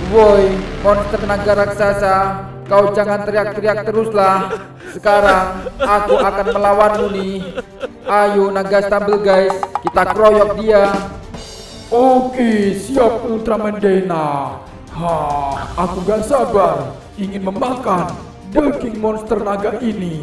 Woi, monster naga raksasa, kau jangan teriak-teriak teruslah. Sekarang aku akan melawanmu nih. Ayo naga stumble guys, kita keroyok dia. Oke, siap Ultraman Dyna. Aku gak sabar ingin memakan daging monster naga ini.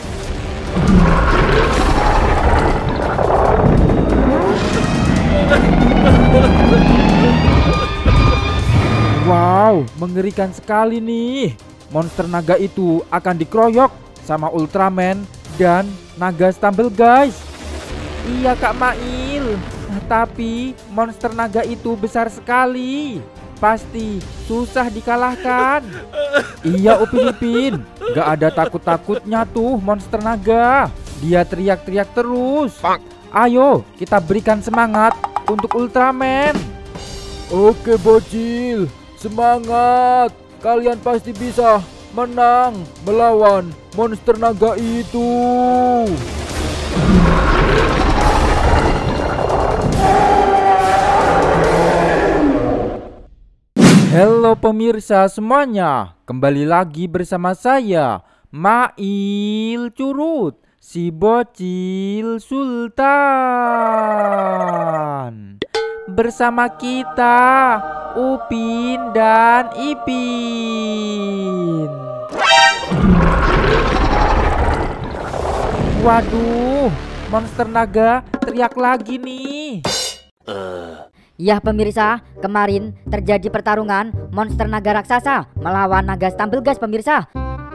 Wow, mengerikan sekali nih. Monster naga itu akan dikeroyok sama Ultraman dan naga stumble guys. Iya Kak Mail, tapi monster naga itu besar sekali. Pasti susah dikalahkan. Iya Upin Ipin, gak ada takut-takutnya tuh monster naga. Dia teriak-teriak terus. Ayo kita berikan semangat untuk Ultraman. Oke bocil, semangat. Kalian pasti bisa menang melawan monster naga itu. Halo pemirsa semuanya, kembali lagi bersama saya Mail Curut, si bocil sultan. Bersama kita Upin dan Ipin. Waduh, monster naga teriak lagi nih. Ya pemirsa, kemarin terjadi pertarungan monster naga raksasa melawan naga stumble guys pemirsa.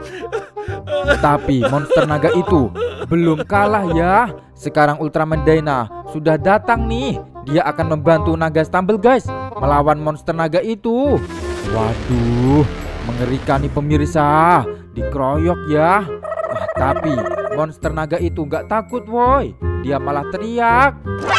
Tapi monster naga itu belum kalah ya. Sekarang Ultraman Dyna sudah datang nih. Dia akan membantu naga stumble guys melawan monster naga itu. Waduh, mengerikan nih pemirsa. Dikeroyok ya. Tapi monster naga itu gak takut woi. Dia malah teriak.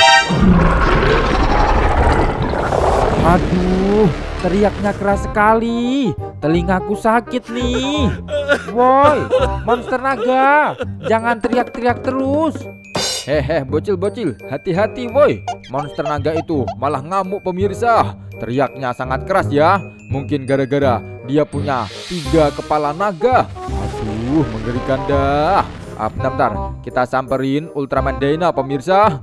Aduh, teriaknya keras sekali. Telingaku sakit nih. Woi, monster naga, jangan teriak-teriak terus. Hehe, bocil-bocil, hati-hati woi. Monster naga itu malah ngamuk pemirsa. Teriaknya sangat keras ya. Mungkin gara-gara dia punya 3 kepala naga. Aduh, mengerikan dah. Bentar, kita samperin Ultraman Dyna pemirsa.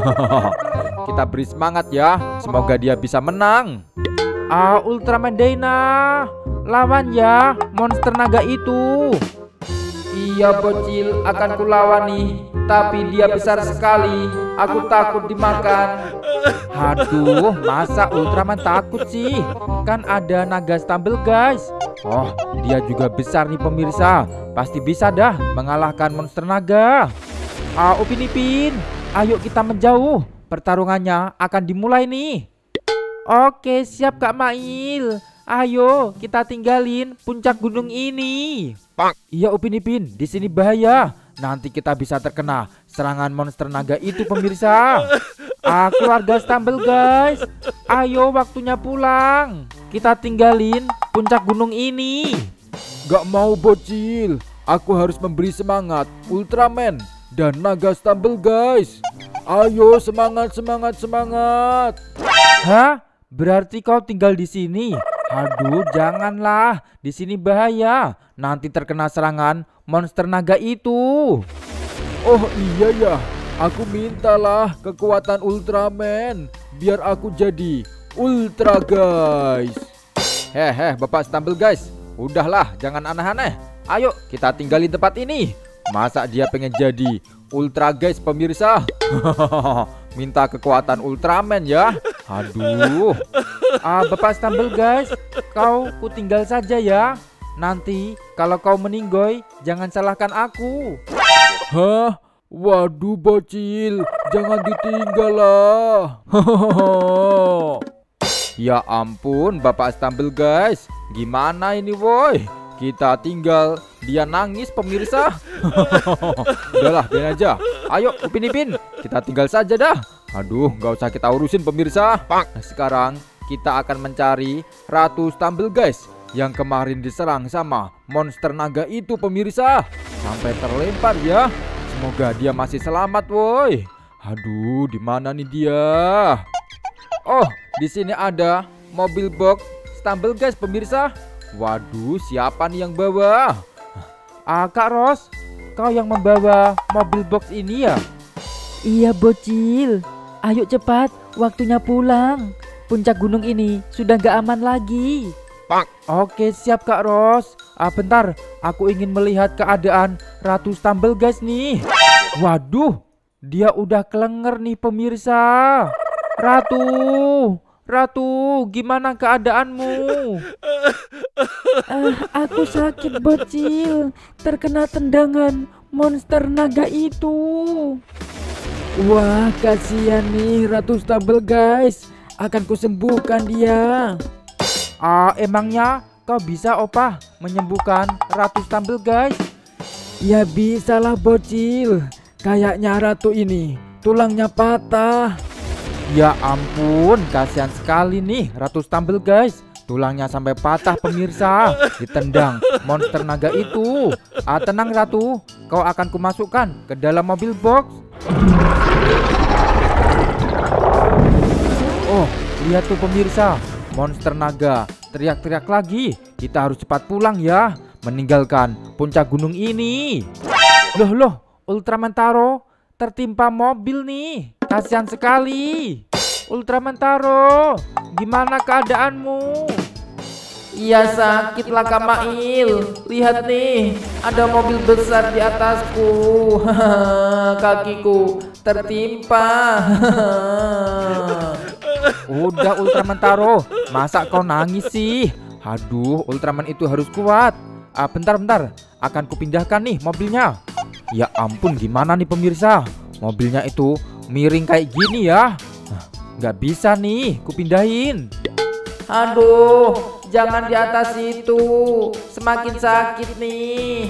Kita beri semangat ya. Semoga dia bisa menang. Ultraman Dyna, lawan ya monster naga itu. Iya bocil, akan kulawan nih. Tapi dia besar sekali. Aku takut dimakan. Aduh, masa Ultraman takut sih? Kan ada naga stumble guys. Oh, dia juga besar nih pemirsa. Pasti bisa dah mengalahkan monster naga. Upin Ipin, ayo kita menjauh. Pertarungannya akan dimulai nih. Oke, siap Kak Mail. Ayo kita tinggalin puncak gunung ini. Iya Upin Ipin, di sini bahaya. Nanti kita bisa terkena serangan monster naga itu pemirsa. Keluarga stumble guys, ayo waktunya pulang. Kita tinggalin puncak gunung ini. Gak mau bocil, aku harus memberi semangat Ultraman dan naga stumble guys. Ayo semangat, semangat, semangat. Hah? Berarti kau tinggal di sini? Aduh, janganlah. Di sini bahaya. Nanti terkena serangan monster naga itu. Oh iya ya, aku mintalah kekuatan Ultraman biar aku jadi Ultra guys. Hehe, Bapak stumble guys. Udahlah, jangan aneh-aneh. Ayo kita tinggalin tempat ini. Masa dia pengen jadi Ultra guys pemirsa? Minta kekuatan Ultraman ya. Aduh. Bapak stumble guys, kau ku tinggal saja ya. Nanti kalau kau meninggoy, jangan salahkan aku. Hah? Waduh bocil, jangan ditinggal lah. Ya ampun Bapak stumble guys, gimana ini woi? Kita tinggal, dia nangis pemirsa. Udahlah, biarin aja. Ayo Upin Ipin, kita tinggal saja dah. Aduh, gak usah kita urusin pemirsa. Nah, sekarang kita akan mencari Ratu Stumble guys yang kemarin diserang sama monster naga itu pemirsa. Sampai terlempar ya. Semoga dia masih selamat woi. Aduh, di mana nih dia? Oh, di sini ada mobil box Stumblegeist pemirsa. Waduh, siapa nih yang bawa? Kak Ros, kau yang membawa mobil box ini ya? Iya bocil, ayo cepat, waktunya pulang. Puncak gunung ini sudah gak aman lagi. Oke siap Kak Ros. Bentar, aku ingin melihat keadaan Ratu Stumblegeist nih. Waduh, dia udah kelenger nih pemirsa. Ratu, gimana keadaanmu? Aku sakit bocil, terkena tendangan monster naga itu. Wah, kasihan nih Ratu Stumblegeist. Akan kusembuhkan dia. Emangnya kau bisa opah menyembuhkan Ratu Stumblegeist? Ya bisalah bocil. Kayaknya ratu ini tulangnya patah. Ya ampun, kasihan sekali nih Ratu Stumblegeist. Tulangnya sampai patah pemirsa, ditendang monster naga itu. Tenang Ratu, kau akan kumasukkan ke dalam mobil box. Oh, lihat tuh pemirsa, monster naga teriak-teriak lagi. Kita harus cepat pulang ya, meninggalkan puncak gunung ini. Loh, Ultraman Taro tertimpa mobil nih. Kasihan sekali. Ultraman Taro, gimana keadaanmu? Iya sakit lah Kak Mail. Lihat nih, ada mobil besar di atasku. Kakiku tertimpa. Udah Ultraman Taro, masa kau nangis sih? Aduh, Ultraman itu harus kuat. Bentar, akan kupindahkan nih mobilnya. Ya ampun, gimana nih pemirsa? Mobilnya itu miring kayak gini ya. Nggak bisa nih, kupindahin. Aduh, jangan di atas itu. Semakin sakit nih.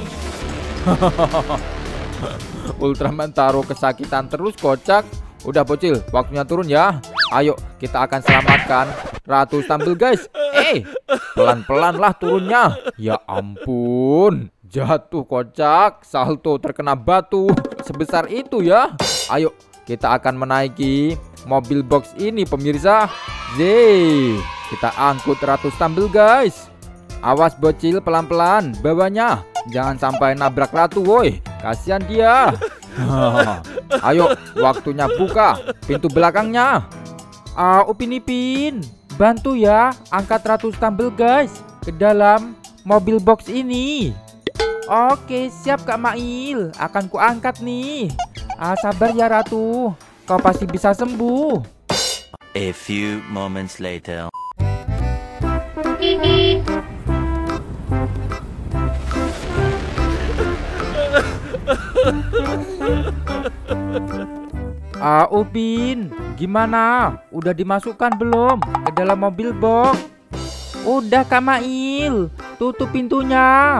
Ultraman Taro kesakitan terus kocak. Udah bocil, waktunya turun ya. Ayo, kita akan selamatkan Ratu Stumblegeist. Pelan-pelan lah turunnya. Ya ampun, jatuh kocak. Salto terkena batu sebesar itu ya. Ayo, kita akan menaiki mobil box ini pemirsa. Kita angkut Ratu Stumblegeist. Awas bocil, pelan-pelan bawanya. Jangan sampai nabrak Ratu woi. Kasihan dia. Ayo, waktunya buka pintu belakangnya. Upin Ipin, bantu ya angkat Ratu Stumblegeist ke dalam mobil box ini. Oke, siap Kak Mail. Akan ku angkat nih. Sabar ya Ratu, kau pasti bisa sembuh. A few moments later. Upin, gimana? Udah dimasukkan belum ke dalam mobil box? Udah Kak Mail, tutup pintunya.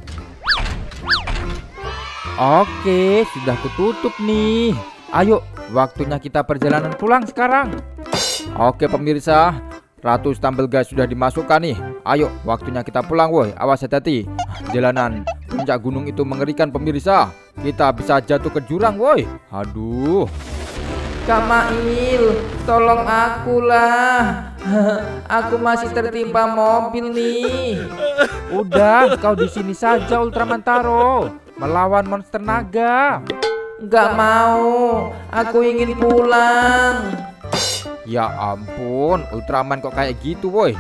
Oke, sudah kututup nih. Ayo, waktunya kita perjalanan pulang sekarang. Oke pemirsa, Ratu Stumblegeist sudah dimasukkan nih. Ayo, waktunya kita pulang woi. Awas hati-hati. Jalanan puncak gunung itu mengerikan pemirsa. Kita bisa jatuh ke jurang woi. Aduh. Kak Mail, tolong aku lah. Aku masih tertimpa mobil nih. Udah, kau di sini saja Ultraman Taro, melawan monster naga. Gak mau, aku ingin pulang. Ya ampun, Ultraman kok kayak gitu woi.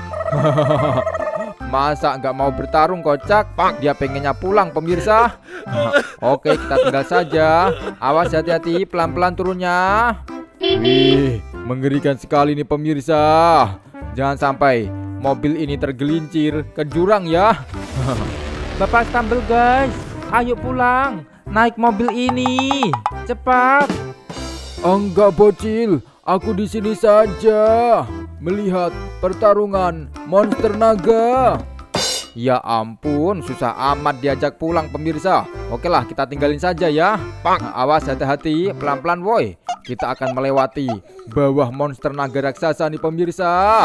Masa nggak mau bertarung kocak? Dia pengennya pulang pemirsa. Oke, kita tinggal saja. Awas hati-hati, pelan-pelan turunnya. Wih, mengerikan sekali nih pemirsa. Jangan sampai mobil ini tergelincir ke jurang ya. Bapak Stumblegeist, ayo pulang. Naik mobil ini, cepat. Enggak bocil, aku di sini saja melihat pertarungan monster naga. Ya ampun, susah amat diajak pulang pemirsa. Oke lah, kita tinggalin saja ya. Awas hati-hati, pelan-pelan woi. Kita akan melewati bawah monster naga raksasa nih pemirsa.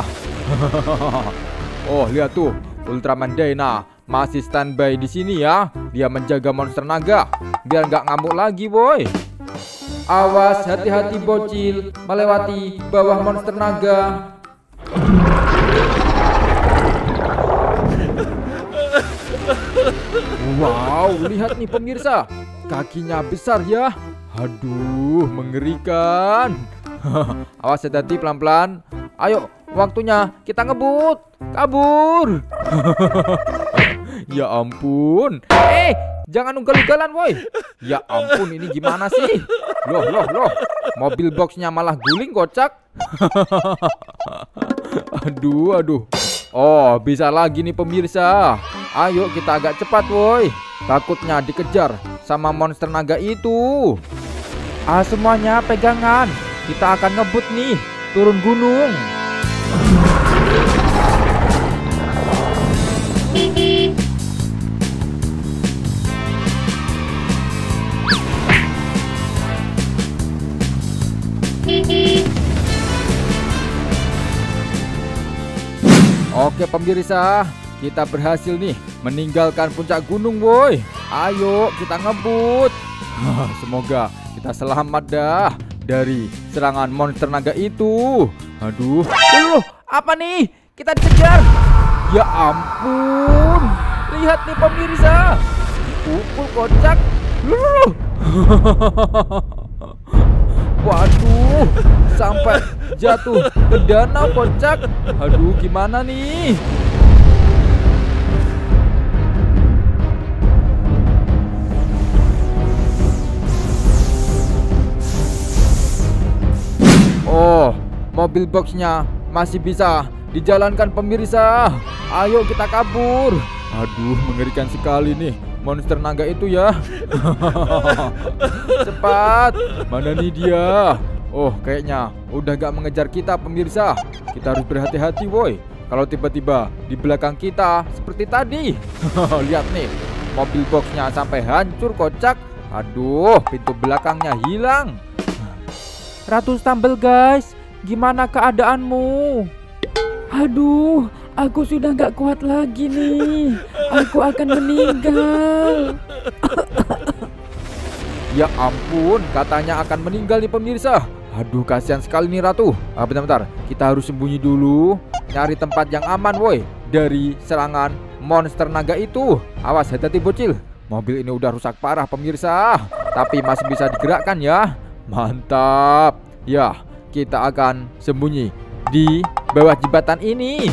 Oh lihat tuh, Ultraman Dyna masih standby di sini ya. Dia menjaga monster naga biar nggak ngamuk lagi woi. Awas hati-hati bocil, melewati bawah monster naga. Wow, lihat nih pemirsa. Kakinya besar ya. Aduh, mengerikan. Awas hati-hati, pelan-pelan. Ayo, waktunya kita ngebut. Kabur. Ya ampun. Jangan ugal-ugalan woi. Ya ampun, ini gimana sih? Loh. Mobil boxnya malah guling, kocak. Aduh. Oh, bisa lagi nih pemirsa. Ayo kita agak cepat woi. Takutnya dikejar sama monster naga itu. Semuanya pegangan. Kita akan ngebut nih, turun gunung. Oke pemirsa, kita berhasil nih meninggalkan puncak gunung woi. Ayo kita ngebut. Semoga kita selamat dah dari serangan monster naga itu. Aduh, apa nih? Kita dikejar. Ya ampun, lihat nih pemirsa, dipukul kocak. Waduh, sampai jatuh ke danau kocak. Aduh, gimana nih? Oh, mobil boxnya masih bisa dijalankan pemirsa. Ayo kita kabur. Aduh, mengerikan sekali nih monster naga itu ya. Cepat, mana nih dia? Oh, kayaknya udah gak mengejar kita pemirsa. Kita harus berhati-hati woi. Kalau tiba-tiba di belakang kita seperti tadi. Lihat nih, mobil boxnya sampai hancur kocak. Aduh, pintu belakangnya hilang. Ratu Stumble guys, gimana keadaanmu? Aduh, aku sudah gak kuat lagi nih. Aku akan meninggal. Ya ampun, katanya akan meninggal nih pemirsa. Aduh, kasihan sekali nih Ratu. Bentar, kita harus sembunyi dulu. Cari tempat yang aman woi dari serangan monster naga itu. Awas, hati-hati bocil. Mobil ini udah rusak parah pemirsa, tapi masih bisa digerakkan ya. Mantap. Ya, kita akan sembunyi di bawah jembatan ini.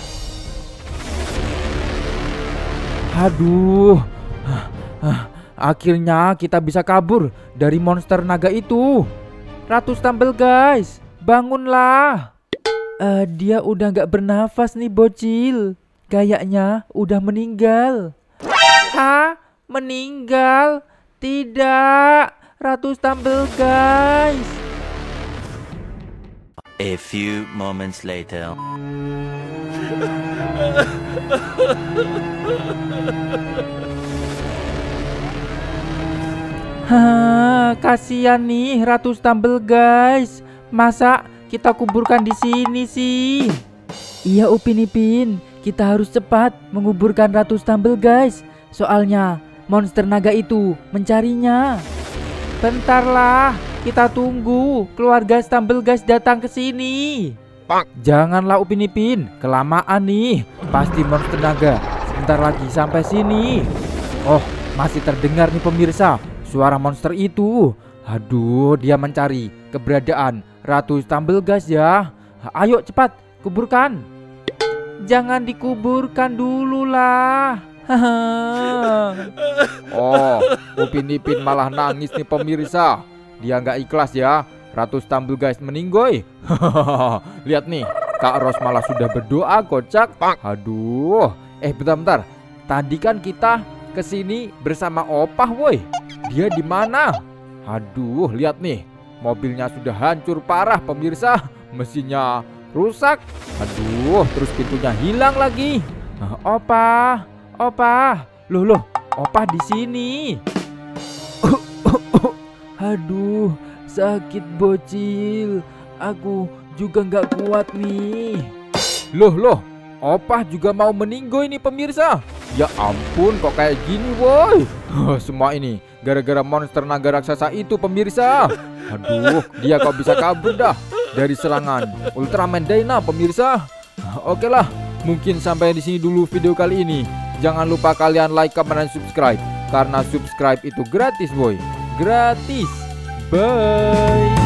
Aduh, akhirnya kita bisa kabur dari monster naga itu. Ratu Stumble guys, bangunlah. Dia udah gak bernafas nih bocil. Kayaknya udah meninggal. Hah? Meninggal? Tidak, Ratu Stumble guys. A few moments later. Kasihan nih Ratu Stumble guys. Masa kita kuburkan di sini sih? Iya Upin Ipin, kita harus cepat menguburkan Ratu Stumble guys. Soalnya monster naga itu mencarinya. Bentarlah, kita tunggu keluarga Stumble guys datang ke sini. Janganlah Upin Ipin, kelamaan nih. Pasti monster naga sebentar lagi sampai sini. Oh, masih terdengar nih pemirsa suara monster itu. Aduh, dia mencari keberadaan Ratu Stumble guys ya. Ayo cepat kuburkan. Jangan dikuburkan dulu lah. Oh, Upin Ipin malah nangis nih pemirsa. Dia nggak ikhlas ya Ratu Stumble guys meninggoy. Lihat nih, Kak Ros malah sudah berdoa kocak. Aduh, bentar. Tadi kan kita kesini bersama Opah woi. Dia di mana? Aduh, lihat nih, mobilnya sudah hancur parah pemirsa. Mesinnya rusak. Aduh, terus pintunya hilang lagi. Opah. Loh, Opah di sini. Aduh, sakit bocil. Aku juga nggak kuat nih. Loh, Opah juga mau meninggoy nih pemirsa. Ya ampun, kok kayak gini woi. Semua ini gara-gara monster naga raksasa itu pemirsa. Aduh, dia kok bisa kabur dah dari serangan Ultraman Dyna pemirsa. Oke lah, mungkin sampai di sini dulu video kali ini. Jangan lupa kalian like, comment, dan subscribe. karena subscribe itu gratis boy. Gratis. Bye.